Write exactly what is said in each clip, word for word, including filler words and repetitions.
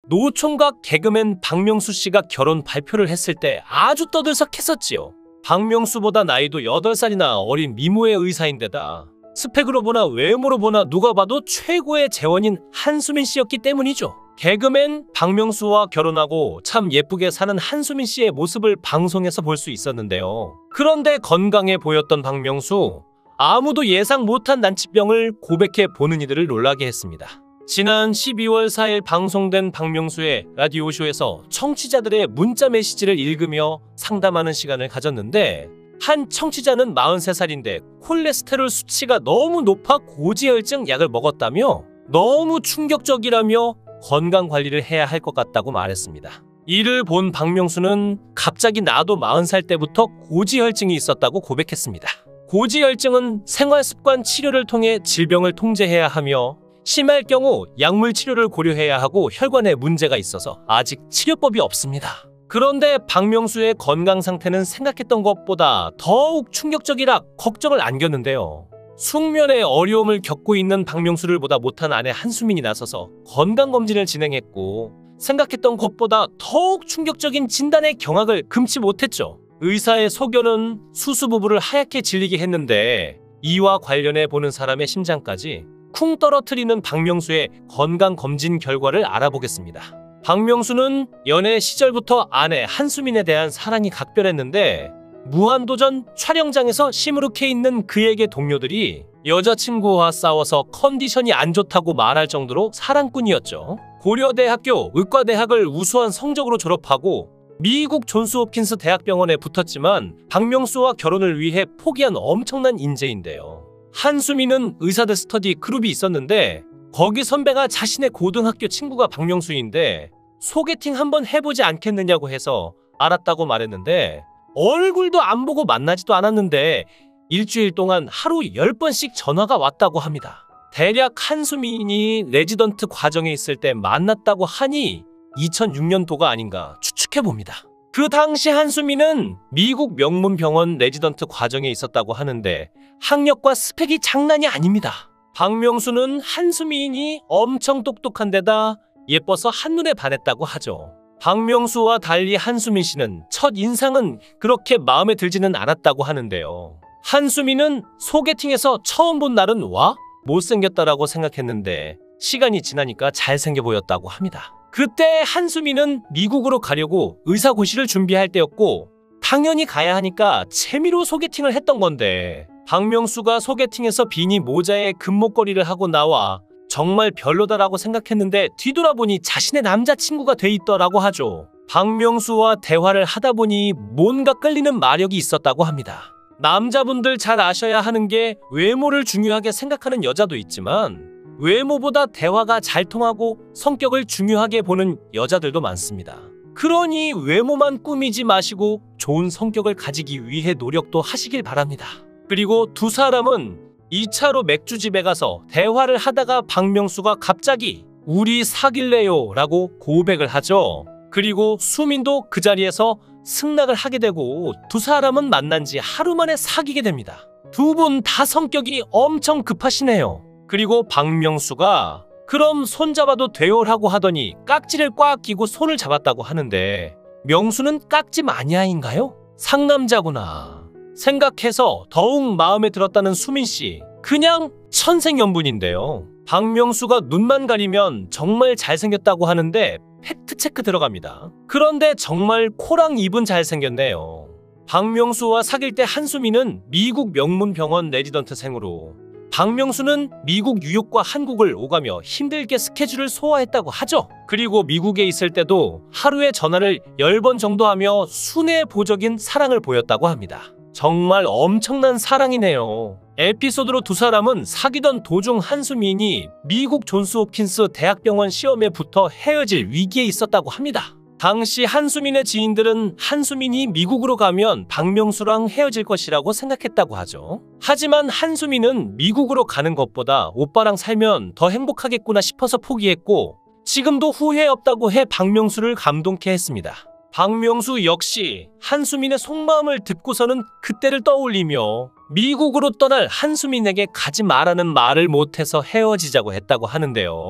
노총각 개그맨 박명수 씨가 결혼 발표를 했을 때 아주 떠들썩했었지요. 박명수보다 나이도 여덟 살이나 어린 미모의 의사인데다 스펙으로 보나 외모로 보나 누가 봐도 최고의 재원인 한수민 씨였기 때문이죠. 개그맨 박명수와 결혼하고 참 예쁘게 사는 한수민 씨의 모습을 방송에서 볼 수 있었는데요. 그런데 건강해 보였던 박명수, 아무도 예상 못한 난치병을 고백해 보는 이들을 놀라게 했습니다. 지난 십이월 사일 방송된 박명수의 라디오쇼에서 청취자들의 문자 메시지를 읽으며 상담하는 시간을 가졌는데, 한 청취자는 마흔세 살인데 콜레스테롤 수치가 너무 높아 고지혈증 약을 먹었다며 너무 충격적이라며 건강관리를 해야 할 것 같다고 말했습니다. 이를 본 박명수는 갑자기 나도 마흔 살 때부터 고지혈증이 있었다고 고백했습니다. 고지혈증은 생활습관 치료를 통해 질병을 통제해야 하며 심할 경우 약물 치료를 고려해야 하고 혈관에 문제가 있어서 아직 치료법이 없습니다. 그런데 박명수의 건강 상태는 생각했던 것보다 더욱 충격적이라 걱정을 안겼는데요. 숙면에 어려움을 겪고 있는 박명수를 보다 못한 아내 한수민이 나서서 건강검진을 진행했고, 생각했던 것보다 더욱 충격적인 진단의 경악을 금치 못했죠. 의사의 소견은 수수부부를 하얗게 질리게 했는데, 이와 관련해 보는 사람의 심장까지 쿵 떨어뜨리는 박명수의 건강검진 결과를 알아보겠습니다. 박명수는 연애 시절부터 아내 한수민에 대한 사랑이 각별했는데, 무한도전 촬영장에서 시무룩해 있는 그에게 동료들이 여자친구와 싸워서 컨디션이 안 좋다고 말할 정도로 사랑꾼이었죠. 고려대학교 의과대학을 우수한 성적으로 졸업하고 미국 존스홉킨스 대학병원에 붙었지만 박명수와 결혼을 위해 포기한 엄청난 인재인데요. 한수민은 의사들 스터디 그룹이 있었는데 거기 선배가 자신의 고등학교 친구가 박명수인데 소개팅 한번 해보지 않겠느냐고 해서 알았다고 말했는데, 얼굴도 안 보고 만나지도 않았는데 일주일 동안 하루 열 번씩 전화가 왔다고 합니다. 대략 한수민이 레지던트 과정에 있을 때 만났다고 하니 이천육 년도가 아닌가 추측해봅니다. 그 당시 한수민은 미국 명문 병원 레지던트 과정에 있었다고 하는데 학력과 스펙이 장난이 아닙니다. 박명수는 한수민이 엄청 똑똑한 데다 예뻐서 한눈에 반했다고 하죠. 박명수와 달리 한수민 씨는 첫 인상은 그렇게 마음에 들지는 않았다고 하는데요. 한수민은 소개팅에서 처음 본 날은 와? 못생겼다라고 생각했는데 시간이 지나니까 잘생겨 보였다고 합니다. 그때 한수민은 미국으로 가려고 의사고시를 준비할 때였고 당연히 가야 하니까 재미로 소개팅을 했던 건데, 박명수가 소개팅에서 비니 모자에 금목걸이를 하고 나와 정말 별로다라고 생각했는데 뒤돌아보니 자신의 남자친구가 돼 있더라고 하죠. 박명수와 대화를 하다 보니 뭔가 끌리는 마력이 있었다고 합니다. 남자분들 잘 아셔야 하는 게 외모를 중요하게 생각하는 여자도 있지만 외모보다 대화가 잘 통하고 성격을 중요하게 보는 여자들도 많습니다. 그러니 외모만 꾸미지 마시고 좋은 성격을 가지기 위해 노력도 하시길 바랍니다. 그리고 두 사람은 이 차로 맥주집에 가서 대화를 하다가 박명수가 갑자기 우리 사귈래요 라고 고백을 하죠. 그리고 수민도 그 자리에서 승낙을 하게 되고 두 사람은 만난 지 하루 만에 사귀게 됩니다. 두 분 다 성격이 엄청 급하시네요. 그리고 박명수가 그럼 손잡아도 돼요라고 하더니 깍지를 꽉 끼고 손을 잡았다고 하는데, 명수는 깍지 마니아인가요? 상남자구나 생각해서 더욱 마음에 들었다는 수민씨, 그냥 천생연분인데요. 박명수가 눈만 가리면 정말 잘생겼다고 하는데 팩트체크 들어갑니다. 그런데 정말 코랑 입은 잘생겼네요. 박명수와 사귈 때 한수민은 미국 명문병원 레지던트생으로, 박명수는 미국 뉴욕과 한국을 오가며 힘들게 스케줄을 소화했다고 하죠. 그리고 미국에 있을 때도 하루에 전화를 열 번 정도 하며 순애보적인 사랑을 보였다고 합니다. 정말 엄청난 사랑이네요. 에피소드로 두 사람은 사귀던 도중 한수민이 미국 존스홉킨스 대학병원 시험에 붙어 헤어질 위기에 있었다고 합니다. 당시 한수민의 지인들은 한수민이 미국으로 가면 박명수랑 헤어질 것이라고 생각했다고 하죠. 하지만 한수민은 미국으로 가는 것보다 오빠랑 살면 더 행복하겠구나 싶어서 포기했고 지금도 후회 없다고 해 박명수를 감동케 했습니다. 박명수 역시 한수민의 속마음을 듣고서는 그때를 떠올리며 미국으로 떠날 한수민에게 가지 말라는 말을 못해서 헤어지자고 했다고 하는데요.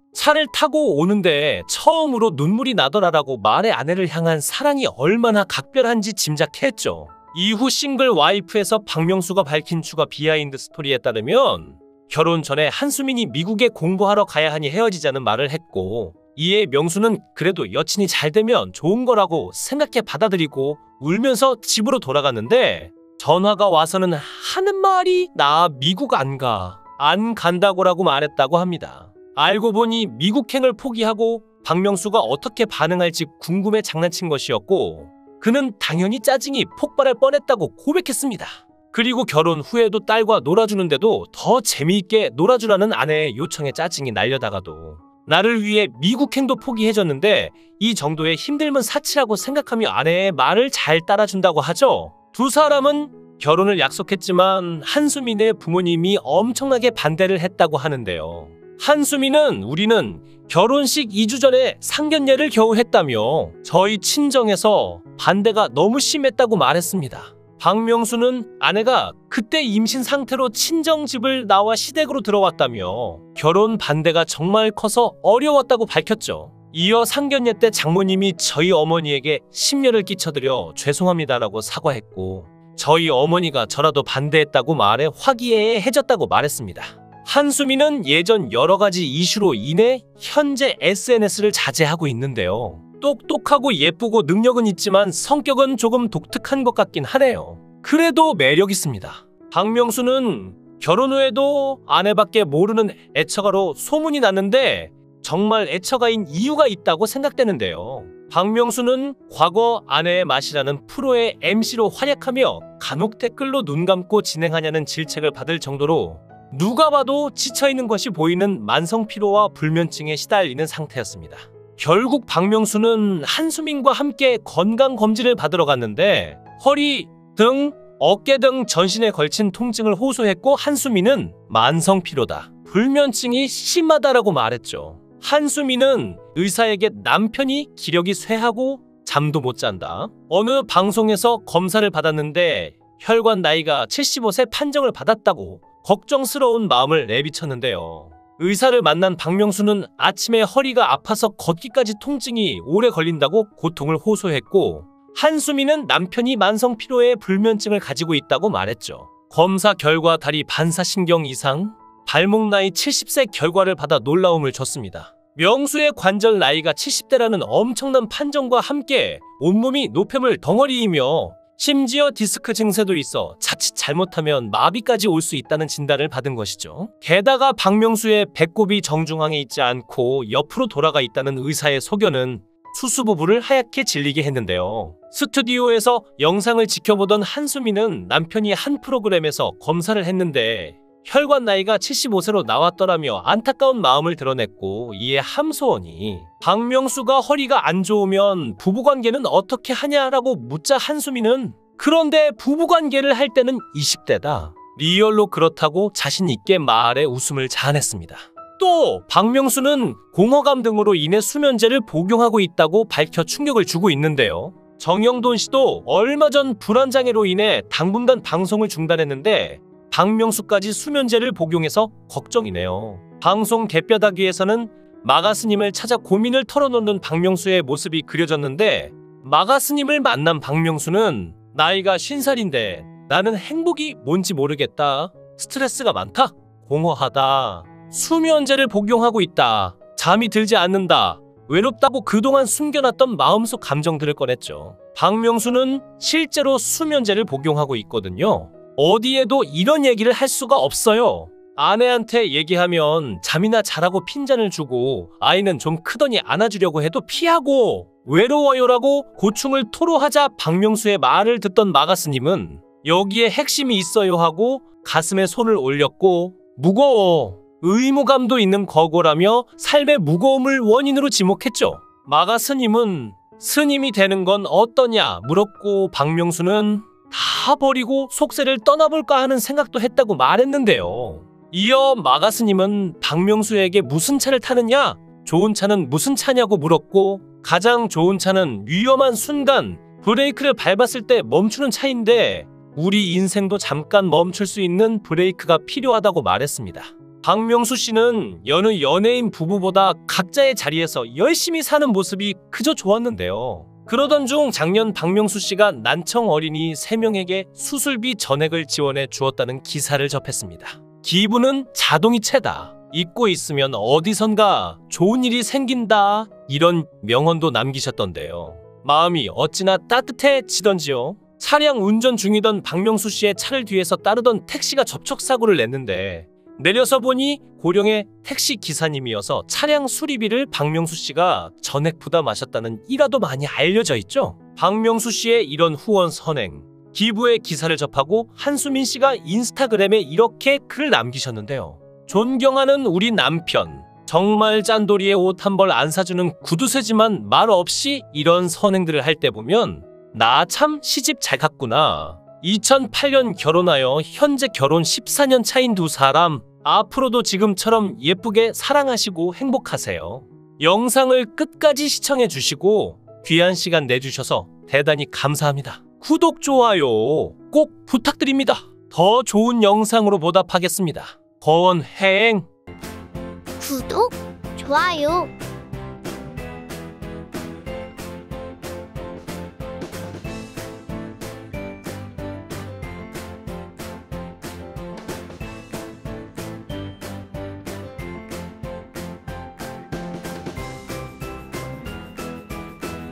차를 타고 오는데 처음으로 눈물이 나더라라고 말해 아내를 향한 사랑이 얼마나 각별한지 짐작했죠. 이후 싱글 와이프에서 박명수가 밝힌 추가 비하인드 스토리에 따르면 결혼 전에 한수민이 미국에 공부하러 가야 하니 헤어지자는 말을 했고, 이에 명수는 그래도 여친이 잘 되면 좋은 거라고 생각해 받아들이고 울면서 집으로 돌아갔는데, 전화가 와서는 하는 말이 나 미국 안 가, 안 간다고라고 말했다고 합니다. 알고 보니 미국행을 포기하고 박명수가 어떻게 반응할지 궁금해 장난친 것이었고, 그는 당연히 짜증이 폭발할 뻔했다고 고백했습니다. 그리고 결혼 후에도 딸과 놀아주는데도 더 재미있게 놀아주라는 아내의 요청에 짜증이 날려다가도 나를 위해 미국행도 포기해줬는데 이 정도의 힘듦은 사치라고 생각하며 아내의 말을 잘 따라준다고 하죠. 두 사람은 결혼을 약속했지만 한수민의 부모님이 엄청나게 반대를 했다고 하는데요. 한수민은 우리는 결혼식 이 주 전에 상견례를 겨우 했다며 저희 친정에서 반대가 너무 심했다고 말했습니다. 박명수는 아내가 그때 임신 상태로 친정집을 나와 시댁으로 들어왔다며 결혼 반대가 정말 커서 어려웠다고 밝혔죠. 이어 상견례 때 장모님이 저희 어머니에게 심려를 끼쳐드려 죄송합니다라고 사과했고, 저희 어머니가 저라도 반대했다고 말해 화기애애해졌다고 말했습니다. 한수민은 예전 여러 가지 이슈로 인해 현재 에스엔에스를 자제하고 있는데요. 똑똑하고 예쁘고 능력은 있지만 성격은 조금 독특한 것 같긴 하네요. 그래도 매력 있습니다. 박명수는 결혼 후에도 아내밖에 모르는 애처가로 소문이 났는데 정말 애처가인 이유가 있다고 생각되는데요. 박명수는 과거 아내의 맛이라는 프로의 엠씨로 활약하며 간혹 댓글로 눈 감고 진행하냐는 질책을 받을 정도로 누가 봐도 지쳐있는 것이 보이는 만성피로와 불면증에 시달리는 상태였습니다. 결국 박명수는 한수민과 함께 건강검진을 받으러 갔는데 허리, 등, 어깨 등 전신에 걸친 통증을 호소했고, 한수민은 만성피로다, 불면증이 심하다라고 말했죠. 한수민은 의사에게 남편이 기력이 쇠하고 잠도 못 잔다, 어느 방송에서 검사를 받았는데 혈관 나이가 칠십오 세 판정을 받았다고 걱정스러운 마음을 내비쳤는데요. 의사를 만난 박명수는 아침에 허리가 아파서 걷기까지 통증이 오래 걸린다고 고통을 호소했고, 한수민은 남편이 만성피로에 불면증을 가지고 있다고 말했죠. 검사 결과 다리 반사신경 이상, 발목 나이 칠십 세 결과를 받아 놀라움을 줬습니다. 명수의 관절 나이가 칠십 대라는 엄청난 판정과 함께 온몸이 노폐물 덩어리이며 심지어 디스크 증세도 있어 자칫 잘못하면 마비까지 올 수 있다는 진단을 받은 것이죠. 게다가 박명수의 배꼽이 정중앙에 있지 않고 옆으로 돌아가 있다는 의사의 소견은 수수부부를 하얗게 질리게 했는데요. 스튜디오에서 영상을 지켜보던 한수민은 남편이 한 프로그램에서 검사를 했는데 혈관 나이가 칠십오 세로 나왔더라며 안타까운 마음을 드러냈고, 이에 함소원이 박명수가 허리가 안 좋으면 부부관계는 어떻게 하냐라고 묻자 한수민은 그런데 부부관계를 할 때는 이십 대다, 리얼로 그렇다고 자신있게 말해 웃음을 자아냈습니다. 또 박명수는 공허감 등으로 인해 수면제를 복용하고 있다고 밝혀 충격을 주고 있는데요. 정영돈 씨도 얼마 전 불안장애로 인해 당분간 방송을 중단했는데 박명수까지 수면제를 복용해서 걱정이네요. 방송 개뼈다귀에서는 마가스님을 찾아 고민을 털어놓는 박명수의 모습이 그려졌는데, 마가스님을 만난 박명수는 나이가 쉰 살인데 나는 행복이 뭔지 모르겠다, 스트레스가 많다, 공허하다, 수면제를 복용하고 있다, 잠이 들지 않는다, 외롭다고 그동안 숨겨놨던 마음속 감정들을 꺼냈죠. 박명수는 실제로 수면제를 복용하고 있거든요. 어디에도 이런 얘기를 할 수가 없어요. 아내한테 얘기하면 잠이나 자라고 핀잔을 주고, 아이는 좀 크더니 안아주려고 해도 피하고 외로워요라고 고충을 토로하자 박명수의 말을 듣던 마가스님은 여기에 핵심이 있어요 하고 가슴에 손을 올렸고, 무거워, 의무감도 있는 거고라며 삶의 무거움을 원인으로 지목했죠. 마가스님은 스님이 되는 건 어떠냐 물었고, 박명수는 다 버리고 속세를 떠나볼까 하는 생각도 했다고 말했는데요. 이어 마가스님은 박명수에게 무슨 차를 타느냐, 좋은 차는 무슨 차냐고 물었고, 가장 좋은 차는 위험한 순간 브레이크를 밟았을 때 멈추는 차인데 우리 인생도 잠깐 멈출 수 있는 브레이크가 필요하다고 말했습니다. 박명수 씨는 여느 연예인 부부보다 각자의 자리에서 열심히 사는 모습이 그저 좋았는데요. 그러던 중 작년 박명수 씨가 난청 어린이 세 명에게 수술비 전액을 지원해 주었다는 기사를 접했습니다. 기부는 자동이체다. 잊고 있으면 어디선가 좋은 일이 생긴다. 이런 명언도 남기셨던데요. 마음이 어찌나 따뜻해지던지요. 차량 운전 중이던 박명수 씨의 차를 뒤에서 따르던 택시가 접촉사고를 냈는데 내려서 보니 고령의 택시 기사님이어서 차량 수리비를 박명수 씨가 전액 부담하셨다는 일화도 많이 알려져 있죠. 박명수 씨의 이런 후원 선행, 기부의 기사를 접하고 한수민 씨가 인스타그램에 이렇게 글을 남기셨는데요. 존경하는 우리 남편, 정말 짠돌이의 옷 한 벌 안 사주는 구두쇠지만 말 없이 이런 선행들을 할 때 보면 나 참 시집 잘 갔구나. 이천팔 년 결혼하여 현재 결혼 십사 년 차인 두 사람, 앞으로도 지금처럼 예쁘게 사랑하시고 행복하세요. 영상을 끝까지 시청해 주시고 귀한 시간 내주셔서 대단히 감사합니다. 구독, 좋아요 꼭 부탁드립니다. 더 좋은 영상으로 보답하겠습니다. 거원행 구독, 좋아요